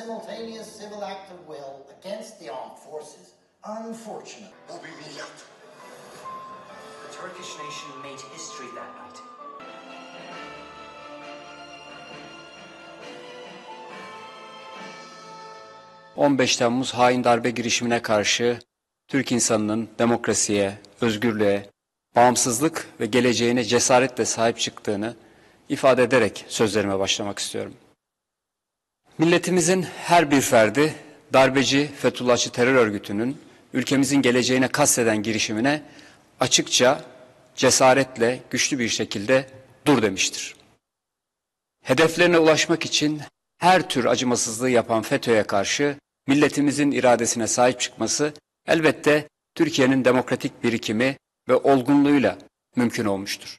simultaneous civil act of will against the armed forces. Unfortunate. Bu bir milat. The Turkish nation made history that night. ...15 Temmuz hain darbe girişimine karşı Türk insanının demokrasiye, özgürlüğe, bağımsızlık ve geleceğine cesaretle sahip çıktığını ifade ederek sözlerime başlamak istiyorum. Milletimizin her bir ferdi darbeci Fethullahçı terör örgütünün ülkemizin geleceğine kasteden girişimine açıkça, cesaretle, güçlü bir şekilde dur demiştir. Hedeflerine ulaşmak için her tür acımasızlığı yapan FETÖ'ye karşı milletimizin iradesine sahip çıkması elbette Türkiye'nin demokratik birikimi ve olgunluğuyla mümkün olmuştur.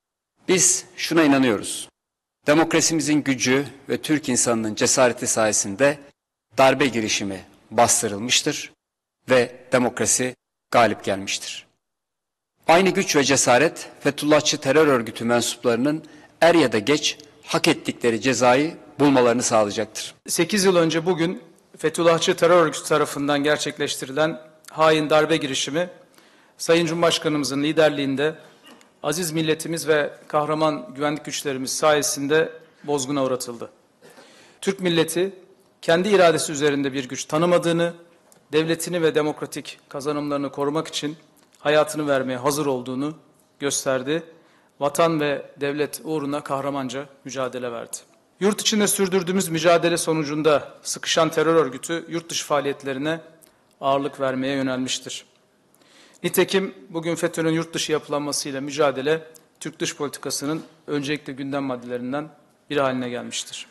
Biz şuna inanıyoruz. Demokrasimizin gücü ve Türk insanının cesareti sayesinde darbe girişimi bastırılmıştır ve demokrasi galip gelmiştir. Aynı güç ve cesaret Fethullahçı terör örgütü mensuplarının er ya da geç hak ettikleri cezayı bulmalarını sağlayacaktır. 8 yıl önce bugün Fethullahçı terör örgütü tarafından gerçekleştirilen hain darbe girişimi Sayın Cumhurbaşkanımızın liderliğinde aziz milletimiz ve kahraman güvenlik güçlerimiz sayesinde bozguna uğratıldı. Türk milleti kendi iradesi üzerinde bir güç tanımadığını, devletini ve demokratik kazanımlarını korumak için hayatını vermeye hazır olduğunu gösterdi. Vatan ve devlet uğruna kahramanca mücadele verdi. Yurt içinde sürdürdüğümüz mücadele sonucunda sıkışan terör örgütü yurt dışı faaliyetlerine ağırlık vermeye yönelmiştir. Nitekim bugün FETÖ'nün yurt dışı yapılanmasıyla mücadele Türk dış politikasının öncelikli gündem maddelerinden biri haline gelmiştir.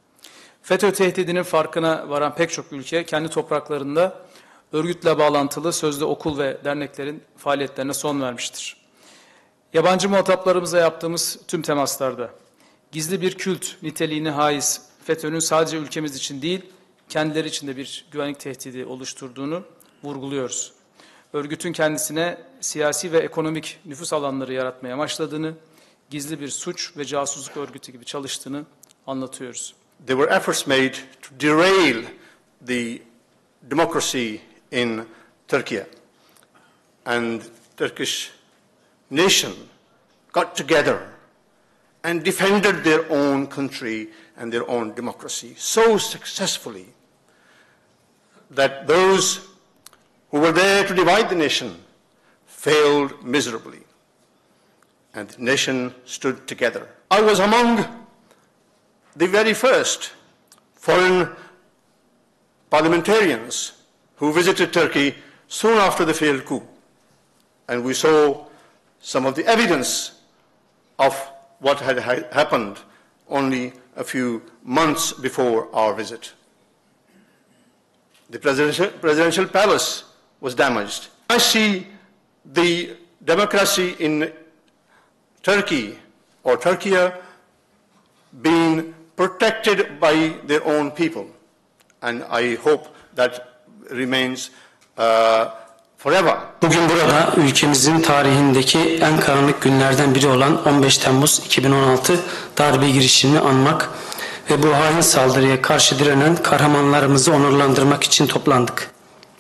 FETÖ tehdidinin farkına varan pek çok ülke kendi topraklarında örgütle bağlantılı sözde okul ve derneklerin faaliyetlerine son vermiştir. Yabancı muhataplarımıza yaptığımız tüm temaslarda gizli bir kült niteliğine haiz FETÖ'nün sadece ülkemiz için değil, kendileri için de bir güvenlik tehdidi oluşturduğunu vurguluyoruz. Örgütün kendisine siyasi ve ekonomik nüfuz alanları yaratmaya amaçladığını, gizli bir suç ve casusluk örgütü gibi çalıştığını anlatıyoruz. There were efforts made to derail the democracy in Turkey, and Turkish nation got together and defended their own country and their own democracy so successfully that those who were there to divide the nation failed miserably, and the nation stood together. I was among the very first foreign parliamentarians who visited Turkey soon after the failed coup, and we saw some of the evidence of what had happened only a few months before our visit. The presidential palace was damaged. I see the democracy in Turkey or Turkey being protected by their own people, and I hope that remains forever. Bugün burada ülkemizin tarihindeki en karanlık günlerden biri olan 15 Temmuz 2016 darbe girişimini anmak ve bu hain saldırıya karşı direnen kahramanlarımızı onurlandırmak için toplandık.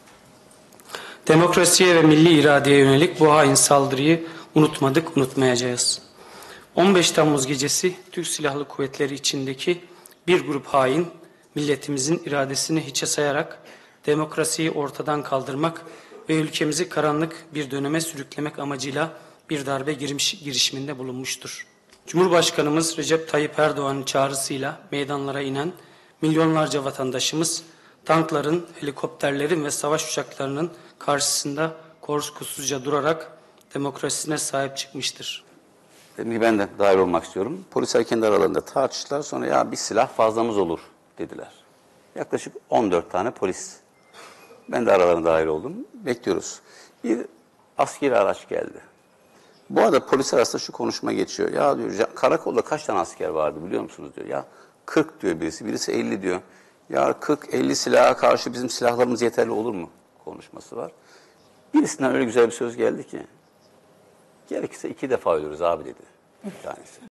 Demokrasiye ve milli iradeye yönelik bu hain saldırıyı unutmadık, unutmayacağız. 15 Temmuz gecesi Türk Silahlı Kuvvetleri içindeki bir grup hain, milletimizin iradesini hiçe sayarak demokrasiyi ortadan kaldırmak ve ülkemizi karanlık bir döneme sürüklemek amacıyla bir darbe girişiminde bulunmuştur. Cumhurbaşkanımız Recep Tayyip Erdoğan'ın çağrısıyla meydanlara inen milyonlarca vatandaşımız tankların, helikopterlerin ve savaş uçaklarının karşısında korkusuzca durarak demokrasisine sahip çıkmıştır. Dedim ki ben de dahil olmak istiyorum. Polisler kendi aralarında tartıştılar. Sonra ya bir silah fazlamız olur dediler. Yaklaşık 14 tane polis. Ben de aralarına dahil oldum. Bekliyoruz. Bir askeri araç geldi. Bu arada polis arasında şu konuşma geçiyor. Ya diyor karakolda kaç tane asker vardı biliyor musunuz diyor. Ya 40 diyor birisi. Birisi 50 diyor. Ya 40-50 silaha karşı bizim silahlarımız yeterli olur mu? Konuşması var. Birisinden öyle güzel bir söz geldi ki. Gerekirse 2 defa ölürüz abi dedi bir tanesi.